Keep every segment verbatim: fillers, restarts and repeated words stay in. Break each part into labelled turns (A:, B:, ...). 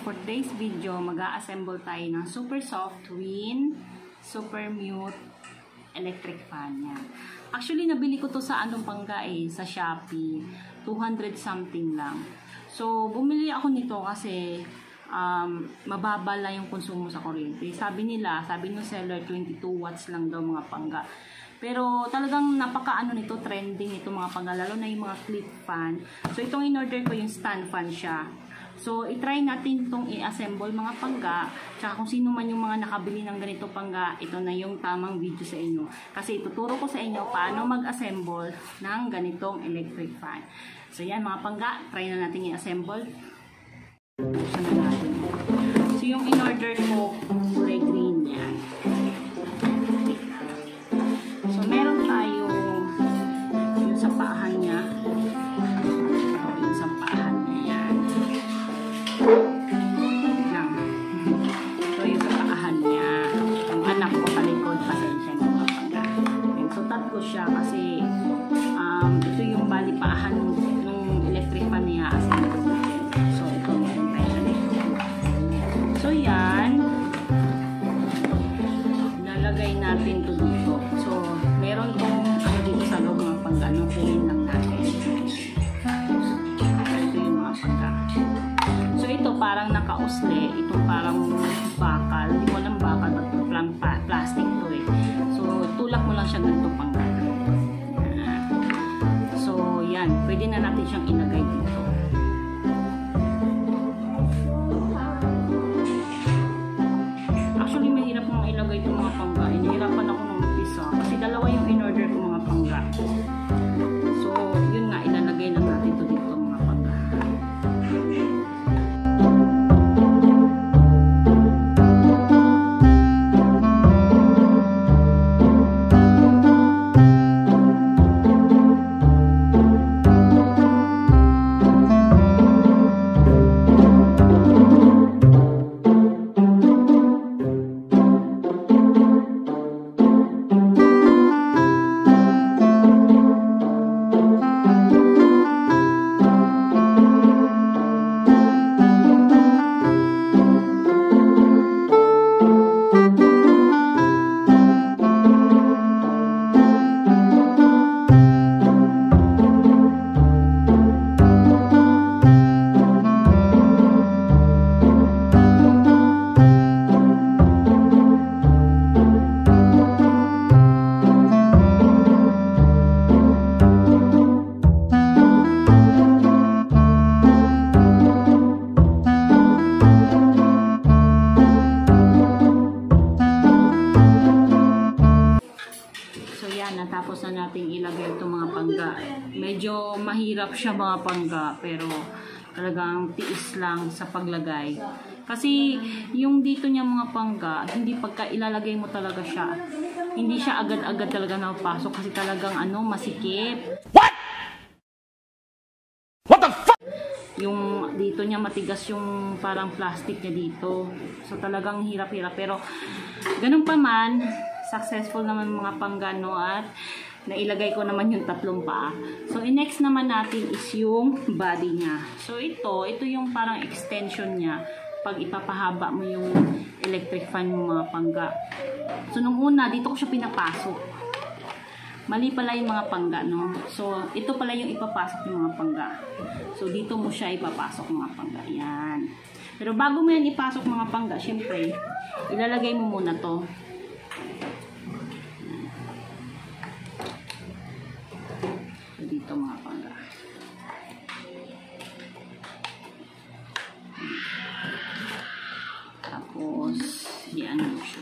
A: for today's video, mag-a-assemble tayo ng super soft twin, super mute electric fan yan. Actually, nabili ko to sa anong pangga eh, sa Shopee. two hundred something lang. So, bumili ako nito kasi um, mababa lang yung konsumo sa kuryente. Sabi nila, sabi ng seller, twenty-two watts lang daw mga pangga. Pero talagang napaka-ano nito, trending ito mga pangga, lalo na yung mga clip fan. So, itong in-order ko yung stand fan siya. So, itry natin itong i-assemble mga pangga. Tsaka kung sino man yung mga nakabili ng ganito pangga, ito na yung tamang video sa inyo. Kasi ituturo ko sa inyo paano mag-assemble ng ganitong electric fan. So, yan mga pangga, try na natin i-assemble. Buksan na natin. So, yung in-order ko, kulay green yan. So, meron tayo yung sa paahan niya. Yung sa paahan niya yan. Yan. Ito yung sa paahan niya. Yung anak ko palikod, pasensya ng mga pangga. So, tatlo siya kasi um, ito yung bali paahan ng electric fan niya. So, ito meron tayo na dito. So, yan. Ilalagay natin ito dito. So, meron tong ano dito sa loob mga pangga. Anong kunin lang natin. Ito yung mga pangga. So, ito parang naka-usle. Ito parang bakal. Hindi ko alam bakal. Ba't plastic to eh. So, tulak mo lang siya ganito pangga. So, yan. Pwede na natin siyang ilagay dito. Actually, mahirap mong ilagay itong mga pangga. Inihirapan ako ng umpisa. Kasi dalawa yung in-order ko mga pangga. So, yun nga. Ilalagay lang natin ito dito mga pangga. Natapos na natin ilagay itong mga pangga. Medyo mahirap siya mga pangga, pero talagang tiis lang sa paglagay. Kasi yung dito niya mga pangga, hindi pagka ilalagay mo talaga siya, hindi siya agad-agad talaga napapasok kasi talagang ano, masikip. What? What the fuck? Yung dito niya matigas yung parang plastic niya dito. So talagang hirap-hirap, pero ganun pa man, successful naman mga pangga, no, at nailagay ko naman yung tatlong paa. So, next naman natin is yung body niya. So, ito, ito yung parang extension niya pag ipapahaba mo yung electric fan mo mga pangga. So, nung una, dito ko siya pinapasok. Mali pala yung mga pangga, no? So, ito pala yung ipapasok yung mga pangga. So, dito mo siya ipapasok mga pangga. Yan. Pero bago mo yan ipasok mga pangga, syempre, ilalagay mo muna to. Dito mga pangga. Tapos, yan mo siya.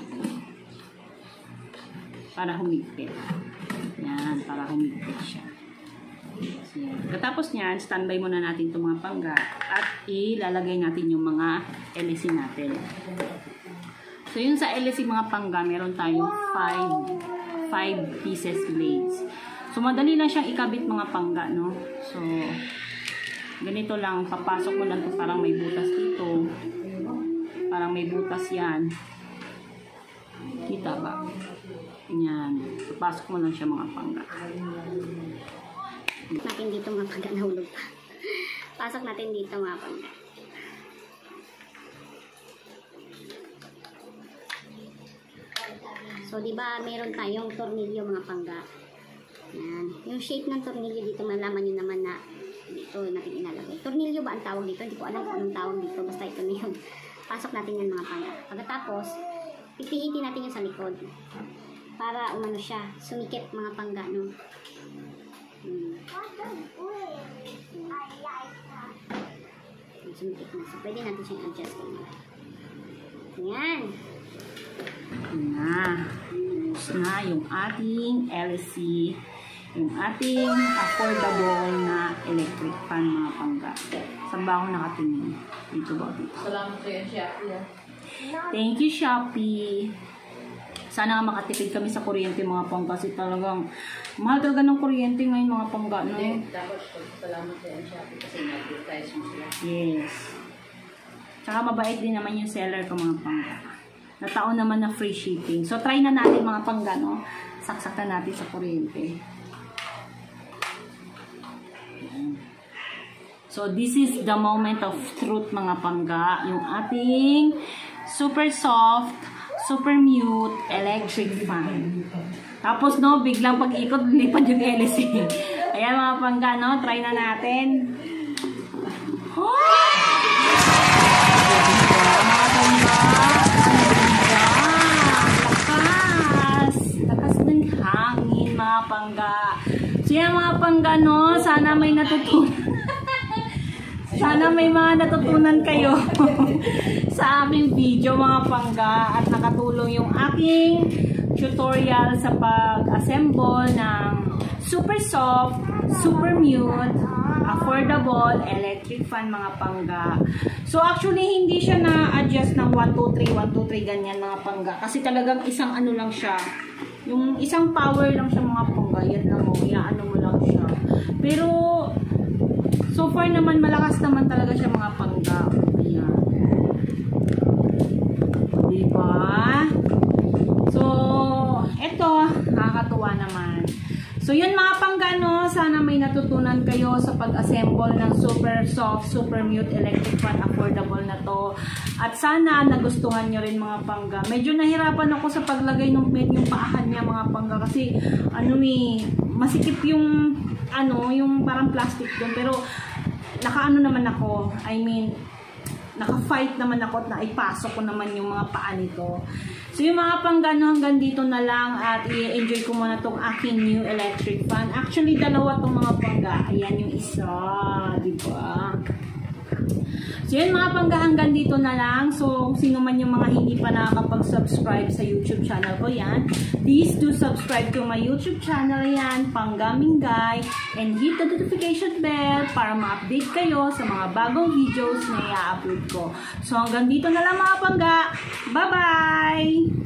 A: Para humigpit. Yan, para humigpit siya. So, yan. Katapos niyan, standby muna natin itong mga pangga at ilalagay natin yung mga L E C natin. So, yun sa L E C mga pangga, meron tayong five pieces blades. So, madali lang siyang ikabit mga pangga, no? So, ganito lang. Papasok mo lang ito. Parang may butas dito. Parang may butas yan. Kita ba? Yan. Papasok mo lang siya mga pangga.
B: Natin dito mga pangga, nahulog pa. Pasok natin dito mga pangga. So, di ba, meron tayong tornilyo mga pangga. Yan. Yung shape ng tornilyo dito, malaman nyo naman na dito natin inalagay. Tornilyo ba ang tawag dito? Hindi ko alam kung anong tawag dito. Basta ito na yun. Pasok natin yan mga pangga. Pagkatapos, pipihitin natin yung sa likod. Para umano siya, sumikip mga pangga, no? Hmm. Sumikip na. So, pwede natin siyang adjust. Yan.
A: Na. Na yung ating L C, yung ating affordable na electric fan mga pangga. Saan ba ako nakatingin? Dito ba? Dito.
C: Salamat sa iyo, Shopee.
A: Thank you, Shopee. Sana nga makatipid kami sa kuryente mga pangga kasi talagang mahal talaga ng kuryente ngayon mga pangga. No?
C: Hindi, dapat salamat sa iyo, Shopee kasi nag-advertise mo sila.
A: Yes. Tsaka mabait din naman yung seller ko mga pangga. Nataon naman na free shipping. So, try na natin mga pangga, no? Saksak na natin sa kuryente. So, this is the moment of truth mga pangga. Yung ating super soft, super mute electric fan. Tapos, no, biglang pag-ikot, lipad yung L C. Ayan mga pangga, no? Try na natin. Oh! Pangga. So yan mga pangga, no? Sana may natutunan. Sana may mga natutunan kayo sa aming video mga pangga at nakatulong yung aking tutorial sa pag-assemble ng super soft, super mute, affordable electric fan mga pangga. So actually hindi siya na-adjust ng one two three, one two three ganyan mga pangga kasi talagang isang ano lang siya. Yung isang power lang siya mga pangga, yan lang o, iaano mo lang siya. Pero, so far naman, malakas naman talaga siya mga pangga. Ayan. Diba? So, eto, nakakatuwa naman. So, yun mga pangga, no? Sana may natutunan kayo sa pag-assemble ng super soft, super mute electric fan, affordable na to. At sana nagustuhan nyo rin mga pangga. Medyo nahirapan ako sa paglagay ng yung paahan niya mga pangga kasi ano eh, masikip yung ano, yung parang plastic doon. Pero nakaano naman ako, I mean, naka-fight naman ako at naipasok ko naman yung mga paa nito. So yung mga panggano hanggang dito na lang at i-enjoy ko muna tong aking new electric fan. Actually, dalawa tong mga pangga. Ayan yung isa, diba? So yun mga pangga, hanggang dito na lang. So kung sino man yung mga hindi pa nakakapag-subscribe sa YouTube channel ko, yan, please do subscribe to my YouTube channel, yan, Pangga Minggay, and hit the notification bell para ma-update kayo sa mga bagong videos na i-upload ko. So hanggang dito na lang mga pangga. Bye-bye!